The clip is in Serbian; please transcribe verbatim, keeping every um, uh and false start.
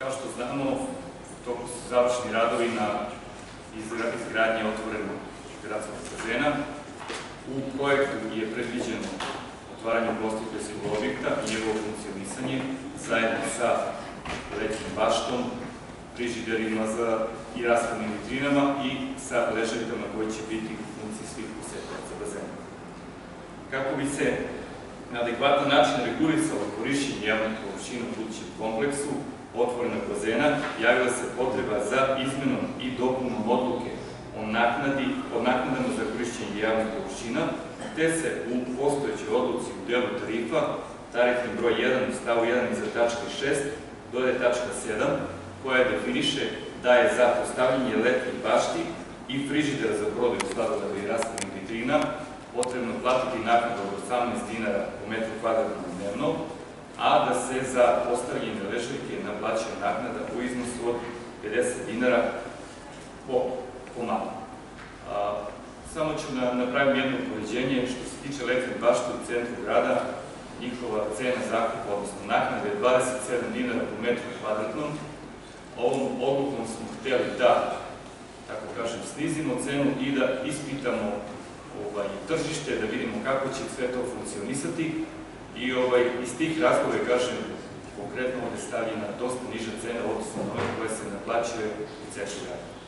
Kao što znamo, toku su završeni radovi na izgradnje otvorenog gradskog bazena. U projektu je predviđeno otvaranje ugostiteljskog objekta i njegovo funkcionisanje zajedno sa letnjim baštom, frižiderima i rashladnim vitrinama i sa ležaljkama koji će biti u funkciji svih posetilaca bazena. Kako bi se na adekvatan način regulisalo korišćenje javnih površina u budućem kompleksu otvorenog bazena, javila se potreba za izmenom i dopunom odluke o naknadama za korišćenje javnih površina, te se u postojećoj odluci u delu tarifa, tarifni broj jedan u stavu jedan iza tačke šest, dodaje tačka sedam, koja definiše da je za postavljanje letnjih bašti i frižidera za prodaju sladoleda i rashladnih vitrina potrebno platiti naknadu od osamnaest dinara po metru kvadratnom dnevno, a da se za postavljene ležaljke naplaćuje naknada u iznosu od pedeset dinara po malu. Samo ću napraviti jedno upoređenje. Što se tiče letnje bašte u centru grada, njihova cena zakupa, odnosno naknada je dvadeset sedam dinara po metru kvadratnom. Ovom odlukom smo hteli da, tako kažem, snizimo cenu i da ispitamo tržište, da vidimo kako će sve to funkcionisati. I iz tih razloga, kažem, konkretno ovde stavljena dosta niža cena, odnosno na ove koje se naplaćuje u centru grada.